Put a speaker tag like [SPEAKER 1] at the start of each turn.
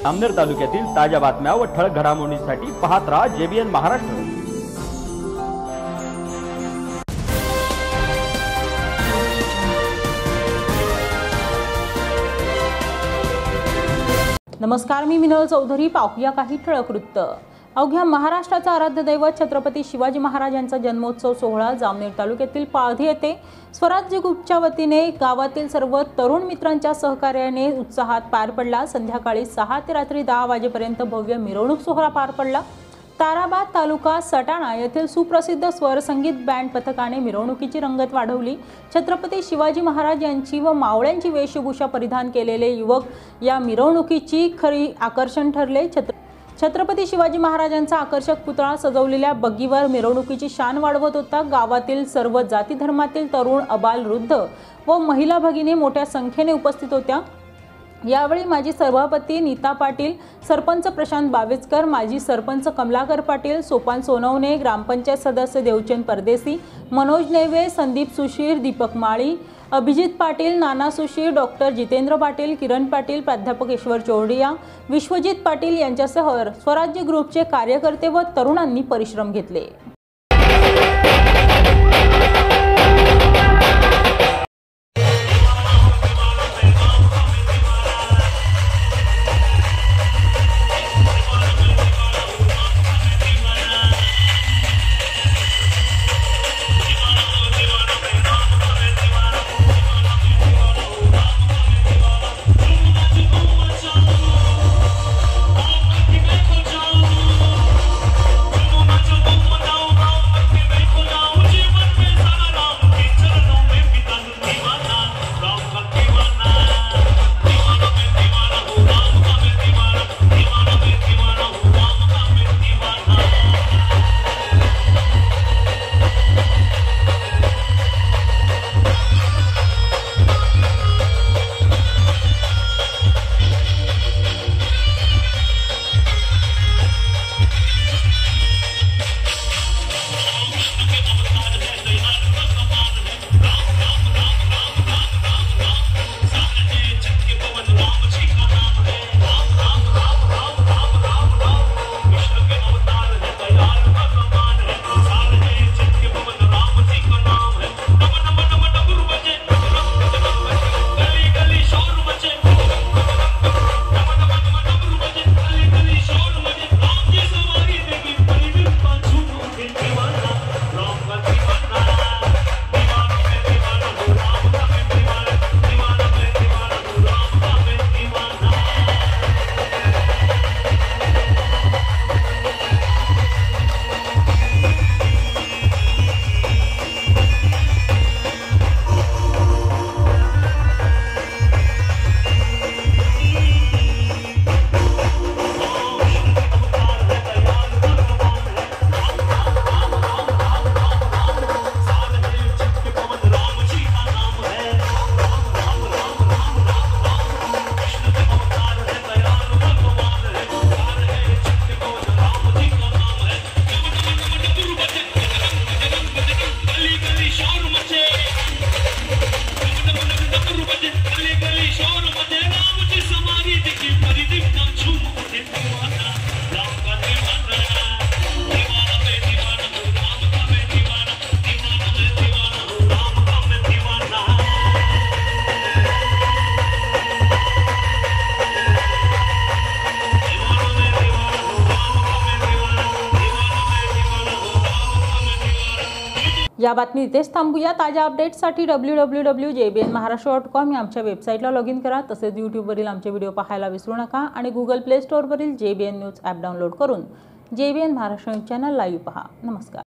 [SPEAKER 1] जामनेर तालुक्यातील ताज्या बातम्या व ठळक घडामोडींसाठी पाहत राहा JBN महाराष्ट्र।
[SPEAKER 2] नमस्कार, मी मिनल चौधरी। पाहूया काही ठळक वृत्त। अवघ्या महाराष्ट्राचा आराध्य दैवत छत्रपती शिवाजी महाराज यांचा जन्मोत्सव सोहळा जामनेर तालुक्यातील पाळधी येथे स्वराज्य ग्रुपच्या वतीने गावातील सर्व तरुण मित्रांच्या सहकार्याने उत्साहात पार पडला। संध्याकाळी 6 ते रात्री 10 वाजेपर्यंत भव्य मिरवणूक सोहळा पार पडला। ताराबाद तालुका सटाणा येथील सुप्रसिद्ध स्वरसंगीत बँड पथकाने मिरवणुकीची रंगत वाढवली। छत्रपती शिवाजी महाराज यांची व मावळ्यांची वेशभूषा परिधान केलेले युवक या मिरवणुकीची खरी आकर्षण ठरले। छत्रपती शिवाजी महाराजांचा आकर्षक पुतळा सजवलेल्या बग्गीवर मिरवणुकीची शान वाढवत होता। गावातील सर्व जाती धर्मातील तरुण, अबाल, वृद्ध व महिला भगिनी मोठ्या संख्येने उपस्थित होत्या। यावेळी माजी सभापती नीता पाटील, सरपंच प्रशांत बावेचकर, माजी सरपंच कमलाकर पाटील, सोपान सोनवणे, ग्रामपंचायत सदस्य देवचंद परदेसी, मनोज नेवे, संदीप सुशीर, दीपक माळी, अभिजित पाटील, नाना सुशीर, डॉक्टर जितेंद्र पाटील, किरण पाटील, प्राध्यापक ईश्वर चौडिया, विश्वजित पाटील यांच्यासह स्वराज्य ग्रुपचे कार्यकर्ते व तरुणांनी परिश्रम घेतले। या बातमी इथेच थांबूया। ताज्या अपडेट्ससाठी www.jbnmaharashtra.com या आमच्या वेबसाईटला लॉग इन करा। तसेच यूट्यूबवरील आमचे व्हिडिओ पाहायला विसरू नका आणि गुगल प्ले स्टोअरवरील JBN न्यूज ॲप डाउनलोड करून JBN महाराष्ट्र चॅनल लाईव्ह पहा। नमस्कार।